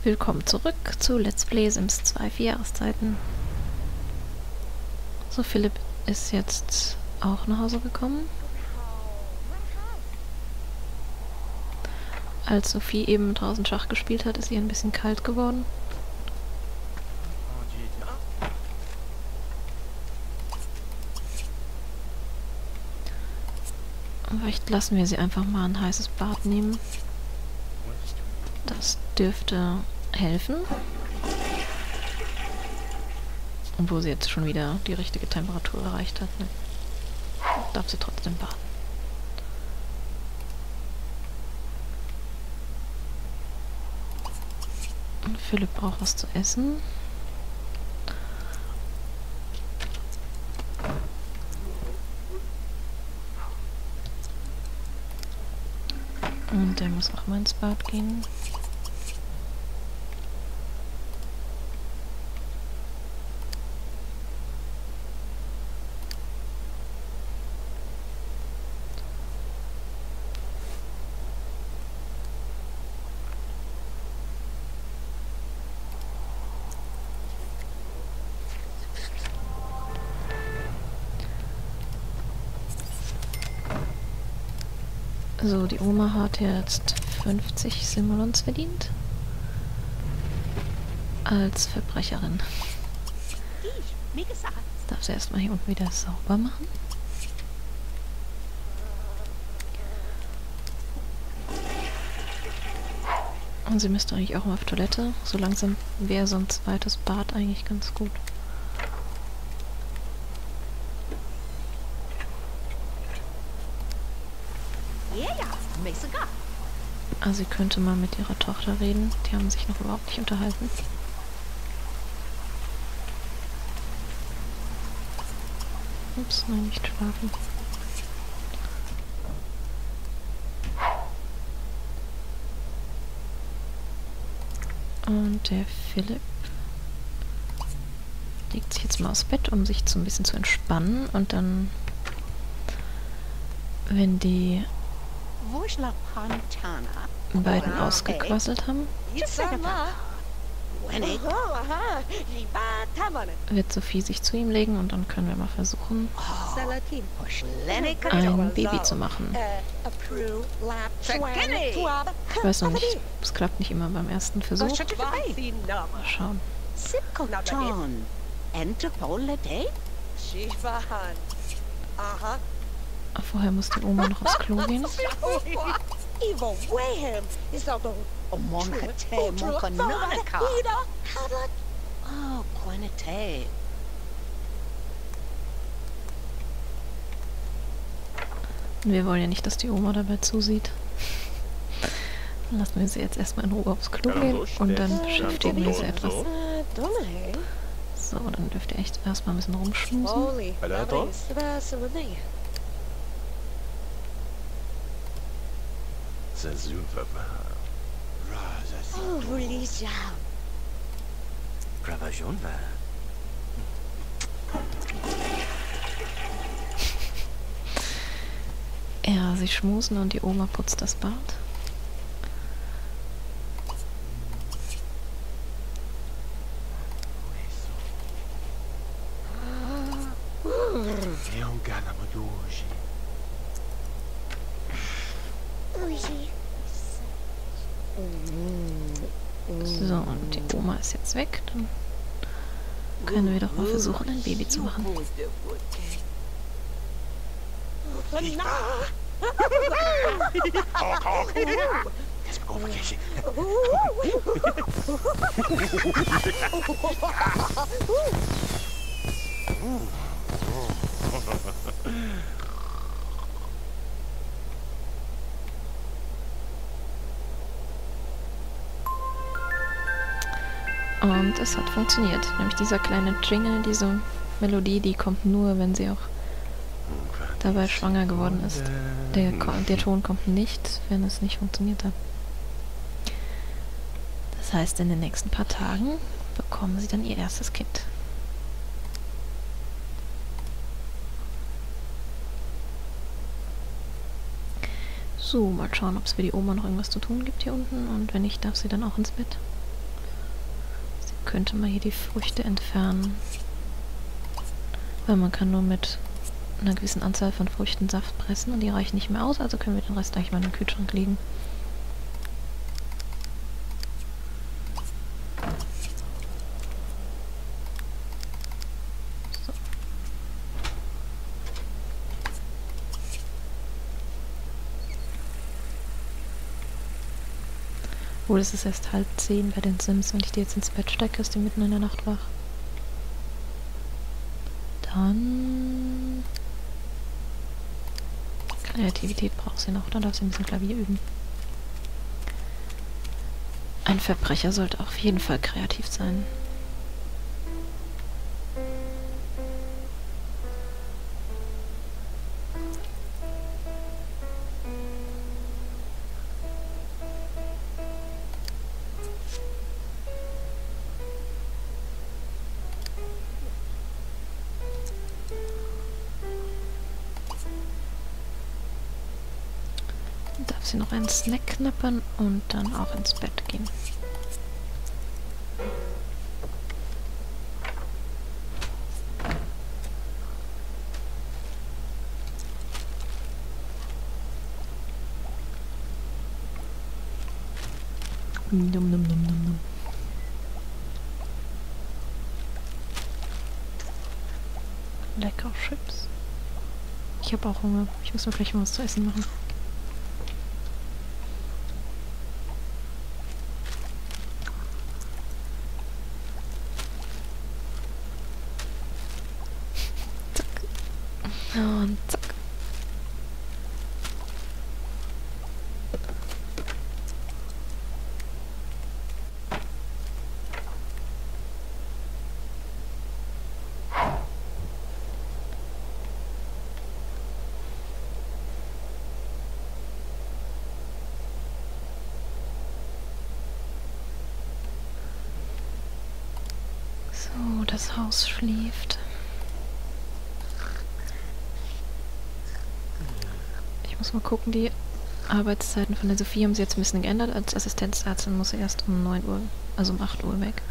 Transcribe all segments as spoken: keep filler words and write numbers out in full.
Willkommen zurück zu Let's Play Sims zwei, vier Jahreszeiten. So, Philipp ist jetzt auch nach Hause gekommen. Als Sophie eben draußen Schach gespielt hat, ist ihr ein bisschen kalt geworden. Vielleicht lassen wir sie einfach mal ein heißes Bad nehmen. Das dürfte helfen. Und wo sie jetzt schon wieder die richtige Temperatur erreicht hat, ne? Darf sie trotzdem baden. Und Philipp braucht was zu essen. Und der muss auch mal ins Bad gehen. So, die Oma hat jetzt fünfzig Simoleons verdient. Als Verbrecherin. Jetzt darf sie erstmal hier unten wieder sauber machen. Und sie müsste eigentlich auch mal auf Toilette. So langsam wäre so ein zweites Bad eigentlich ganz gut. Also sie könnte mal mit ihrer Tochter reden. Die haben sich noch überhaupt nicht unterhalten. Ups, nein, nicht schlafen. Und der Philipp legt sich jetzt mal aufs Bett, um sich so ein bisschen zu entspannen. Und dann, wenn die beiden ausgequasselt haben, wird Sophie sich zu ihm legen und dann können wir mal versuchen, ein Baby zu machen. Ich weiß noch nicht, es klappt nicht immer beim ersten Versuch. Mal schauen. Vorher muss die Oma noch aufs Klo gehen. Und wir wollen ja nicht, dass die Oma dabei zusieht. Dann lassen wir sie jetzt erstmal in Ruhe aufs Klo gehen und dann beschäftigen wir sie etwas. So, dann dürft ihr echt erstmal ein bisschen rumschmusen. Ja, sie schmusen und die Oma putzt das Bad. So, und die Oma ist jetzt weg. Dann können wir doch mal versuchen, ein Baby zu machen. Und es hat funktioniert. Nämlich dieser kleine Jingle, diese Melodie, die kommt nur, wenn sie auch dabei schwanger geworden ist. Der, der Ton kommt nicht, wenn es nicht funktioniert hat. Das heißt, in den nächsten paar Tagen bekommen sie dann ihr erstes Kind. So, mal schauen, ob es für die Oma noch irgendwas zu tun gibt hier unten. Und wenn nicht, darf sie dann auch ins Bett. könnte man hier die Früchte entfernen. Weil man kann nur mit einer gewissen Anzahl von Früchten Saft pressen und die reichen nicht mehr aus, also können wir den Rest eigentlich mal in den Kühlschrank legen. So. Obwohl, es ist erst halb zehn bei den Sims. Wenn ich die jetzt ins Bett stecke, ist die mitten in der Nacht wach. Dann... Kreativität braucht sie noch, dann darf sie ein bisschen Klavier üben. Ein Verbrecher sollte auf jeden Fall kreativ sein. Darf sie noch einen Snack knappern und dann auch ins Bett gehen. Num, num, num, num, num. Lecker Chips. Ich habe auch Hunger. Ich muss mir gleich mal was zu essen machen. Und zack. So, das Haus schläft. Ich muss mal gucken, die Arbeitszeiten von der Sophie haben sie jetzt ein bisschen geändert. Als Assistenzärztin muss sie erst um neun Uhr, also um acht Uhr weg.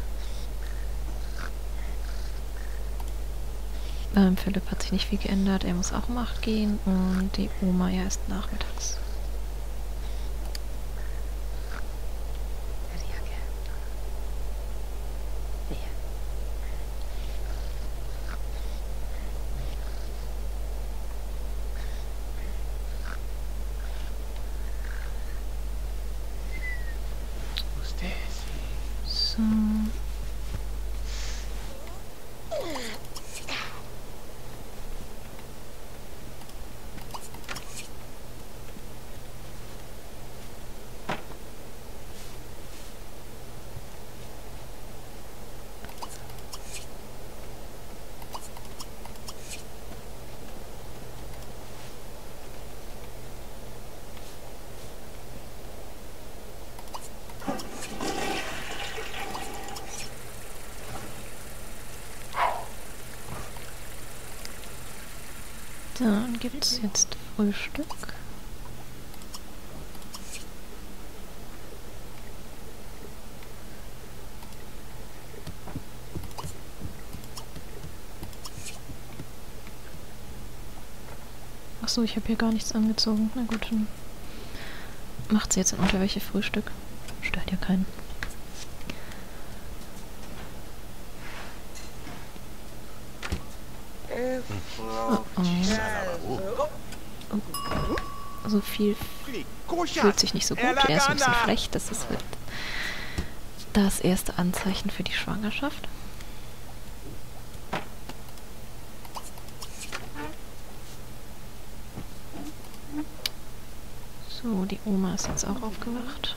Beim Philipp hat sich nicht viel geändert. Er muss auch um acht gehen und die Oma erst nachmittags. So. Dann gibt es jetzt Frühstück. Achso, ich habe hier gar nichts angezogen. Na gut, dann macht sie jetzt in Unterwäsche Frühstück. Stört ja keinen. Oh oh. Oh. So viel fühlt sich nicht so gut. Er ist ein bisschen schlecht. Das ist halt das erste Anzeichen für die Schwangerschaft. So, die Oma ist jetzt auch aufgewacht.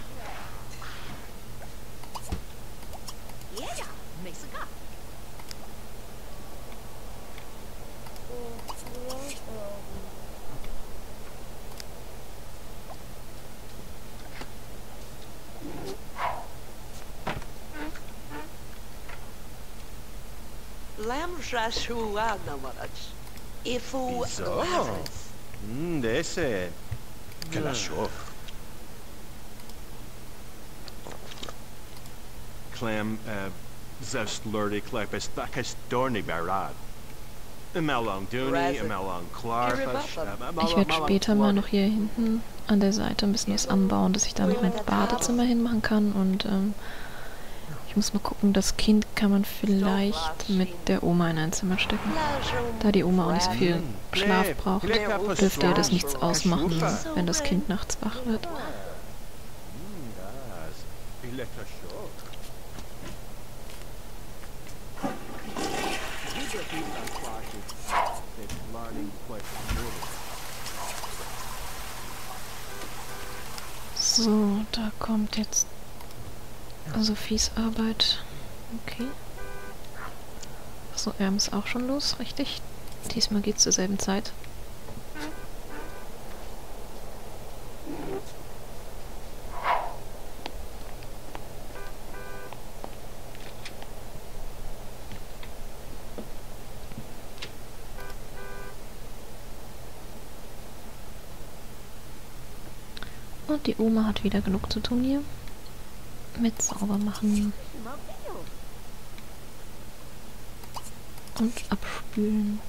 Wieso? Hm, dese. Kalaschow. clem zest lurdy klepes takes dorny barad. Melong Duni, Melong Clarfus. Ich werde später mal noch hier hinten an der Seite ein bisschen was anbauen, dass ich da noch ein Badezimmer hinmachen kann. Und ähm, ich muss mal gucken, das Kind kann man vielleicht mit der Oma in ein Zimmer stecken. Da die Oma auch nicht so viel Schlaf braucht, dürfte ihr das nichts ausmachen, wenn das Kind nachts wach wird. So, da kommt jetzt Sophies Arbeit. Okay. So, Erm ist auch schon los, richtig? Diesmal geht's zur selben Zeit. Und die Oma hat wieder genug zu tun hier. Mit Saubermachen. Und abspülen.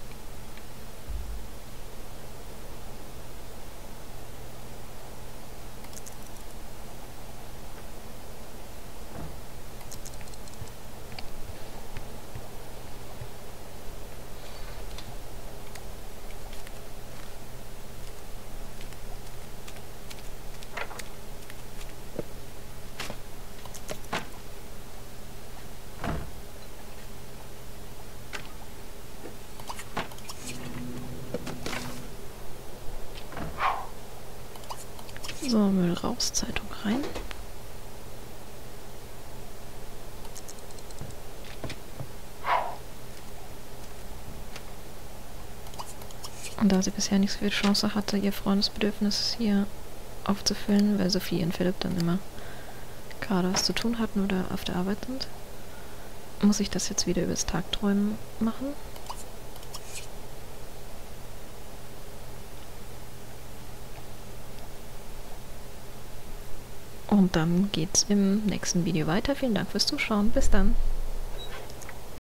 So, Müll raus, Zeitung rein. Und da sie bisher nicht so viel Chance hatte, ihr Freundesbedürfnis hier aufzufüllen, weil Sophie und Philipp dann immer gerade was zu tun hatten oder auf der Arbeit sind, muss ich das jetzt wieder übers Tagträumen machen. Und dann geht's im nächsten Video weiter. Vielen Dank fürs Zuschauen. Bis dann.